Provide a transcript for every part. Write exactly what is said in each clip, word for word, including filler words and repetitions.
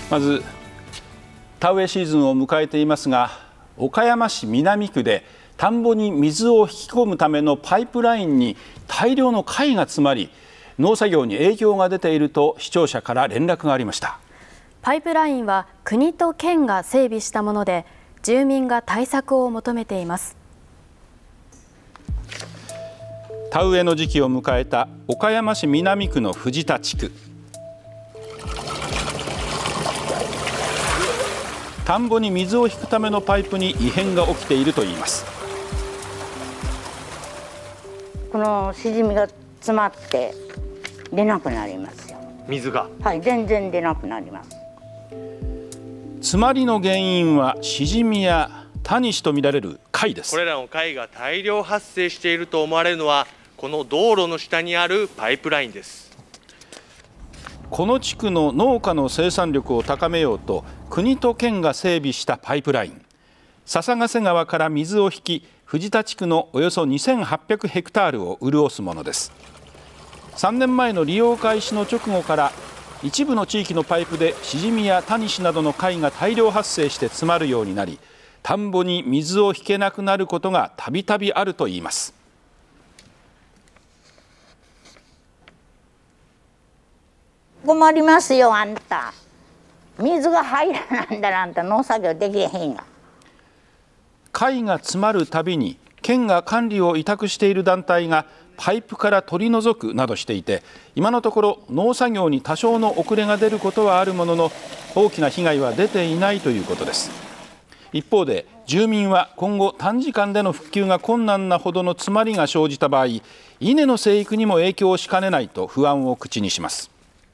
まず田植えシーズンを迎えていますが、岡山市南区で田んぼに水を引き込むためのパイプラインに大量の貝が詰まり、農作業に影響が出ていると視聴者から連絡がありました。 パイプラインは国と県が整備したもので、住民が対策を求めています。 田植えの時期を迎えた岡山市南区の藤田地区。田んぼに水を引くためのパイプに異変が起きているといいます。 このしじみが詰まって出なくなりますよ。 水が、 はい、全然出なくなります。 詰まりの原因はシジミやタニシとみられる貝です。 これらの貝が大量発生していると思われるのは、この道路の下にあるパイプラインです。 この地区の農家の生産力を高めようと、国と県が整備したパイプライン。笹ヶ瀬川から水を引き、藤田地区のおよそにせんはっぴゃくヘクタールを潤すものです。さんねんまえの利用開始の直後から、一部の地域のパイプでシジミやタニシなどの貝が大量発生して詰まるようになり、田んぼに水を引けなくなることがたびたびあるといいます。 困りますよ、あんた。水が入らなんだらあんた農作業できへんが。 貝が詰まるたびに県が管理を委託している団体がパイプから取り除くなどしていて、今のところ農作業に多少の遅れが出ることはあるものの、大きな被害は出ていないということです。一方で住民は今後短時間での復旧が困難なほどの詰まりが生じた場合、稲の生育にも影響しかねないと不安を口にします。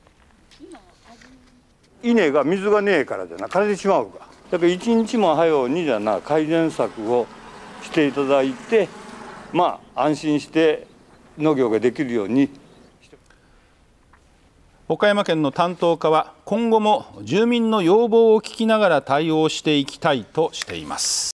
稲が水がねえからじゃな枯れてしまうか。だから一日も早うにじゃな改善策をしていただいて、まあ安心して農業ができるように。 岡山県の担当課は今後も住民の要望を聞きながら対応していきたいとしています。